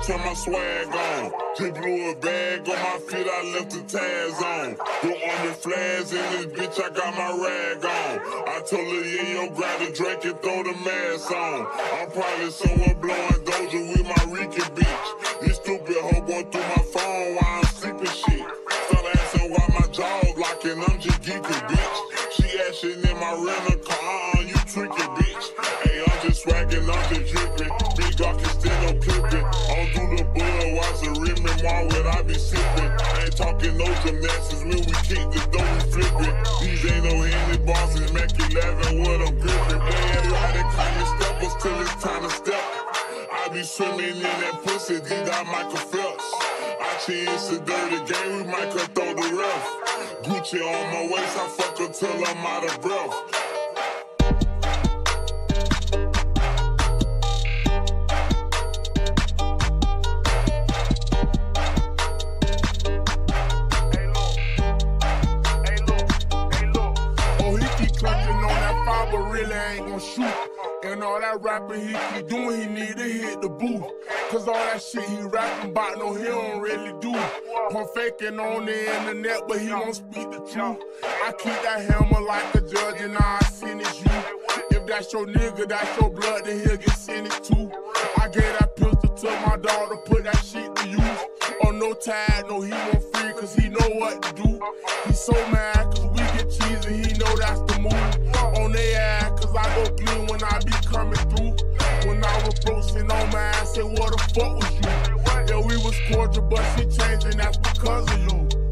turn my swag on. Just blew a bag on my feet, I left the tags on. Put on the flags in this bitch, I got my rag on. I told her, yeah, yo, grab the drink and throw the mask on. I'm probably somewhere blowing Doja with my Ricky bitch. This stupid hoe going through my phone while I'm sleeping shit. Start asking why my jaw's locking, I'm just geeking, bitch. She asking in my rental car, you tricky, bitch. Hey, I'm just swagging, I'm just dripping. Big Glock can still no clipping. On through the bullet, watch the rim and why would I be sipping? Ain't talking no gymnastics, when we kick the door, we flip it. These ain't no handy bosses, Mac 11, what I'm gripping. Playing right and climbing steppers till it's time to step. I be swimming in that pussy, D-Dot Michael Phelps. It's a dirty game, we might cut throw the ref. Gucci on my waist, I fuck her till I'm out of breath. Oh, he keep clutching on that fire, but really ain't gon' shoot. And all that rapping he keep doing, he need to hit the booth. Cause all that shit he rapping about, no, he don't really do. I'm faking on the internet, but he won't speak the truth. I keep that hammer like a judge and I sentence you. If that's your nigga, that's your blood, then he'll get sentenced too. I gave that pistol to my dog to put that shit to use. On no tag, no, he won't free cause he know what to do. He's so mad cause we get cheesy, he know that's the move. On they ass cause I go blue when I be coming through. When I was broaching on my ass, say what the fuck was you? Yeah, we was cordial, but she changing, that's because of you.